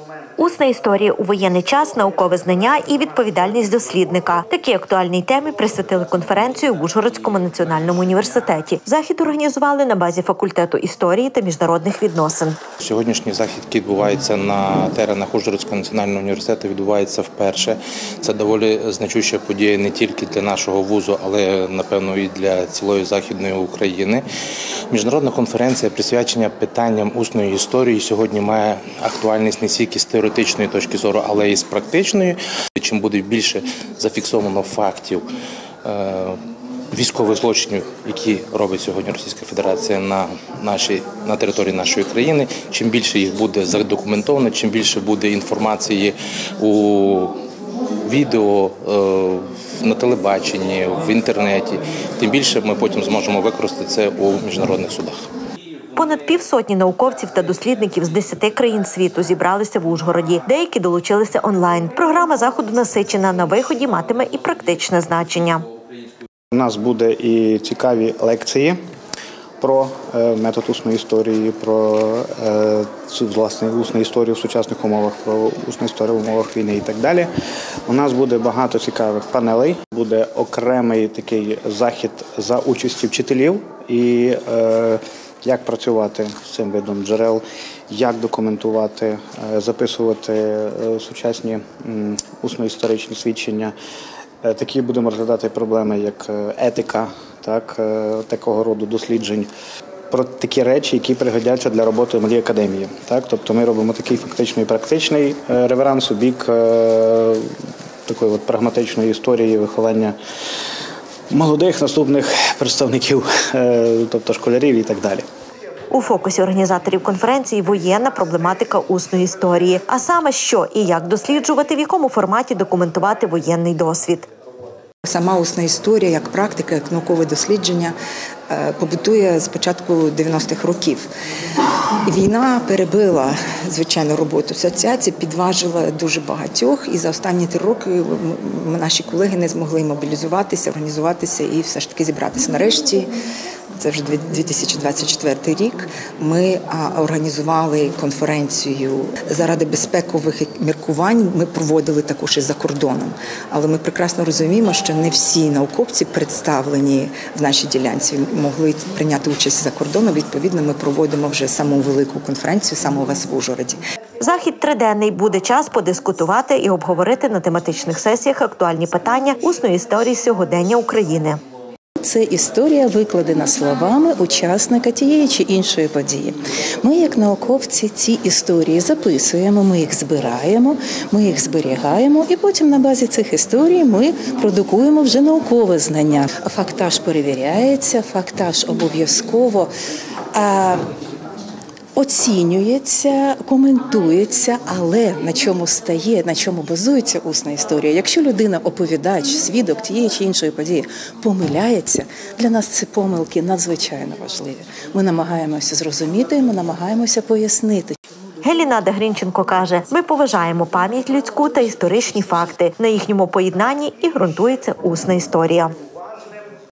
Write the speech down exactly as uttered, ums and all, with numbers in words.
Усна історія у воєнний час, наукове знання і відповідальність дослідника. Такі актуальні темі присвятили конференцію в Ужгородському національному університеті. Захід організували на базі факультету історії та міжнародних відносин. Сьогоднішній захід, який відбувається на теренах Ужгородського національного університету, відбувається вперше. Це доволі значуща подія не тільки для нашого вузу, але, напевно, і для цілої Західної України. Міжнародна конференція, присвячена питанням усної історії, сьогодні має актуальність не тільки з теоретичної точки зору, але і з практичної. Чим буде більше зафіксовано фактів військових злочинів, які робить сьогодні Російська Федерація на нашій, на території нашої країни, чим більше їх буде задокументовано, чим більше буде інформації у відео, на телебаченні, в інтернеті, тим більше ми потім зможемо використати це у міжнародних судах. Понад півсотні науковців та дослідників з десяти країн світу зібралися в Ужгороді. Деякі долучилися онлайн. Програма заходу насичена, на виході матиме і практичне значення. У нас буде і цікаві лекції про метод усної історії, про власне усну історію в сучасних умовах, про усну історію в умовах війни і так далі. У нас буде багато цікавих панелей, буде окремий такий захід за участі вчителів і як працювати з цим видом джерел, як документувати, записувати сучасні усно-історичні свідчення. Такі будемо розглядати проблеми, як етика, так, такого роду досліджень, про такі речі, які пригодяться для роботи в малій академії. Так? Тобто ми робимо такий фактичний і практичний реверанс у бік такої от прагматичної історії виховання молодих наступних представників, тобто школярів і так далі. У фокусі організаторів конференції воєнна проблематика усної історії. А саме що і як досліджувати, в якому форматі документувати воєнний досвід. Сама усна історія, як практика, як наукове дослідження, побутує з початку дев'яностих років. Війна перебила, звичайно, роботу асоціації, підважила дуже багатьох, і за останні три роки наші колеги не змогли мобілізуватися, організуватися і все ж таки зібратися. Нарешті, це вже дві тисячі двадцять четвертий рік, ми організували конференцію заради безпекових міркувань. Ми проводили також і за кордоном. Але ми прекрасно розуміємо, що не всі науковці, представлені в нашій ділянці, могли прийняти участь за кордоном. Відповідно, ми проводимо вже саму велику конференцію саме у вас в Ужгороді. Захід триденний. Буде час подискутувати і обговорити на тематичних сесіях актуальні питання усної історії сьогодення України. Це історія, викладена словами учасника тієї чи іншої події. Ми, як науковці, ці історії записуємо, ми їх збираємо, ми їх зберігаємо, і потім на базі цих історій ми продукуємо вже наукове знання. Фактаж перевіряється, фактаж обов'язково оцінюється, коментується, але на чому стає, на чому базується усна історія. Якщо людина, оповідач, свідок тієї чи іншої події помиляється, для нас ці помилки надзвичайно важливі. Ми намагаємося зрозуміти, ми намагаємося пояснити. Гелінада Грінченко каже, ми поважаємо пам'ять людську та історичні факти. На їхньому поєднанні і ґрунтується усна історія.